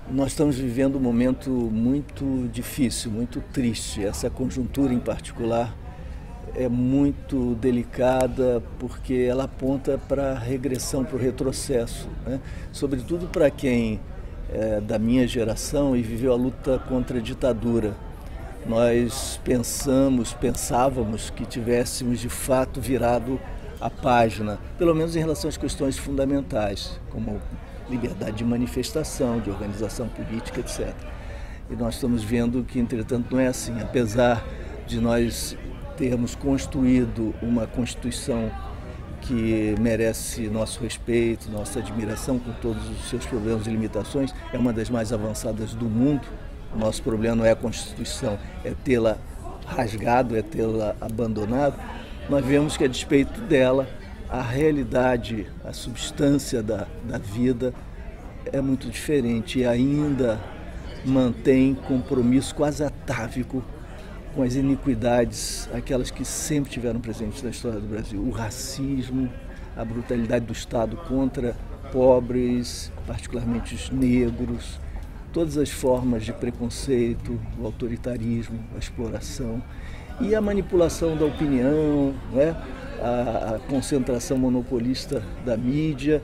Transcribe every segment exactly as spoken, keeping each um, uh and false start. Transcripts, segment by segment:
Nós estamos vivendo um momento muito difícil, muito triste. Essa conjuntura em particular é muito delicada porque ela aponta para a regressão, para o retrocesso, né? Sobretudo para quem é da minha geração e viveu a luta contra a ditadura. Nós pensamos, pensávamos que tivéssemos de fato virado a página, pelo menos em relação às questões fundamentais, como liberdade de manifestação, de organização política, etcétera. E nós estamos vendo que, entretanto, não é assim. Apesar de nós termos construído uma Constituição que merece nosso respeito, nossa admiração, com todos os seus problemas e limitações, é uma das mais avançadas do mundo. O nosso problema não é a Constituição, é tê-la rasgado, é tê-la abandonado. Nós vemos que, a despeito dela, a realidade, a substância da, da vida é muito diferente e ainda mantém compromisso quase atávico com as iniquidades, aquelas que sempre tiveram presentes na história do Brasil. O racismo, a brutalidade do Estado contra pobres, particularmente os negros, todas as formas de preconceito, o autoritarismo, a exploração e a manipulação da opinião, né? a, a concentração monopolista da mídia.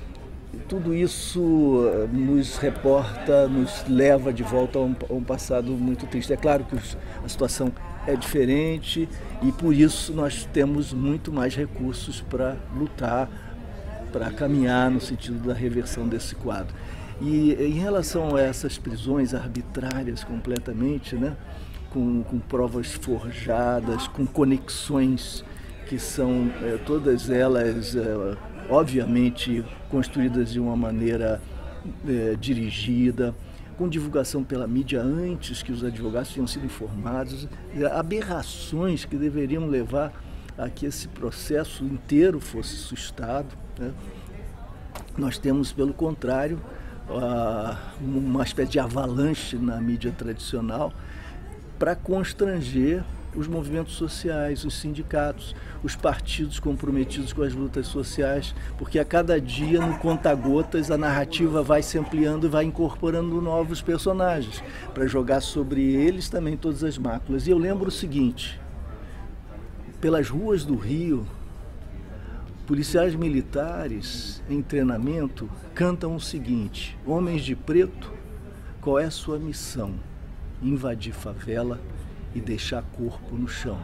Tudo isso nos reporta, nos leva de volta a um, a um passado muito triste. É claro que os, a situação é diferente e por isso nós temos muito mais recursos para lutar, para caminhar no sentido da reversão desse quadro. E em relação a essas prisões arbitrárias completamente, né, com, com provas forjadas, com conexões que são é, todas elas, é, obviamente, construídas de uma maneira é, dirigida, com divulgação pela mídia antes que os advogados tenham sido informados, aberrações que deveriam levar a que esse processo inteiro fosse sustado, né? Nós temos, pelo contrário, uma espécie de avalanche na mídia tradicional para constranger os movimentos sociais, os sindicatos, os partidos comprometidos com as lutas sociais, porque a cada dia, no conta-gotas, a narrativa vai se ampliando e vai incorporando novos personagens, para jogar sobre eles também todas as máculas. E eu lembro o seguinte: pelas ruas do Rio, policiais militares em treinamento cantam o seguinte: homens de preto, qual é a sua missão? Invadir favela e deixar corpo no chão.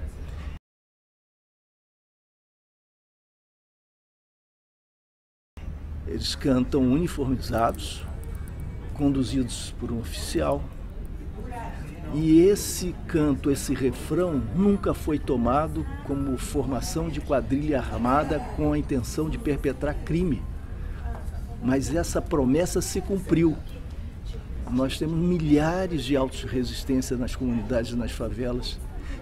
Eles cantam uniformizados, conduzidos por um oficial, e esse canto, esse refrão, nunca foi tomado como formação de quadrilha armada com a intenção de perpetrar crime. Mas essa promessa se cumpriu. Nós temos milhares de autos de resistência nas comunidades e nas favelas.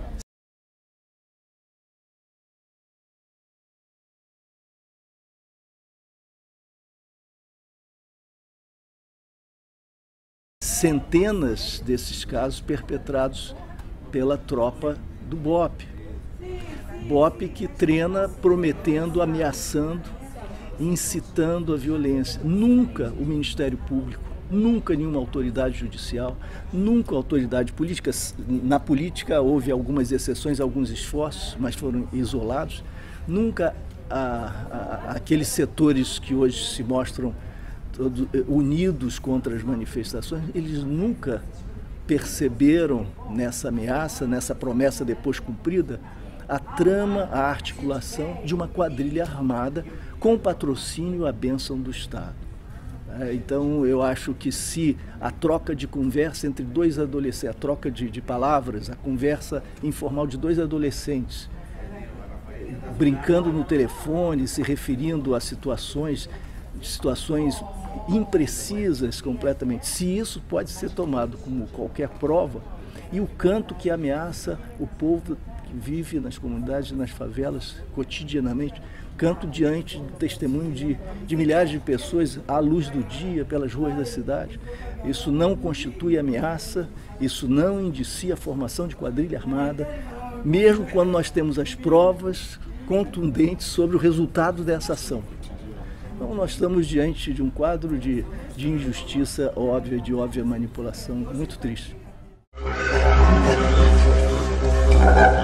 Centenas desses casos perpetrados pela tropa do BOPE. BOPE que treina prometendo, ameaçando, incitando a violência. Nunca o Ministério Público, nunca nenhuma autoridade judicial, nunca autoridade política. Na política houve algumas exceções, alguns esforços, mas foram isolados. Nunca a, a, aqueles setores que hoje se mostram todos unidos contra as manifestações, eles nunca perceberam nessa ameaça, nessa promessa depois cumprida, a trama, a articulação de uma quadrilha armada com o patrocínio e a bênção do Estado. Então, eu acho que se a troca de conversa entre dois adolescentes, a troca de, de palavras, a conversa informal de dois adolescentes, brincando no telefone, se referindo a situações, situações imprecisas completamente, se isso pode ser tomado como qualquer prova, e o canto que ameaça o povo que vive nas comunidades, nas favelas, cotidianamente, canto diante do testemunho de, de milhares de pessoas à luz do dia, pelas ruas da cidade. Isso não constitui ameaça, isso não indicia a formação de quadrilha armada, mesmo quando nós temos as provas contundentes sobre o resultado dessa ação. Então nós estamos diante de um quadro de, de injustiça óbvia, de óbvia manipulação, muito triste.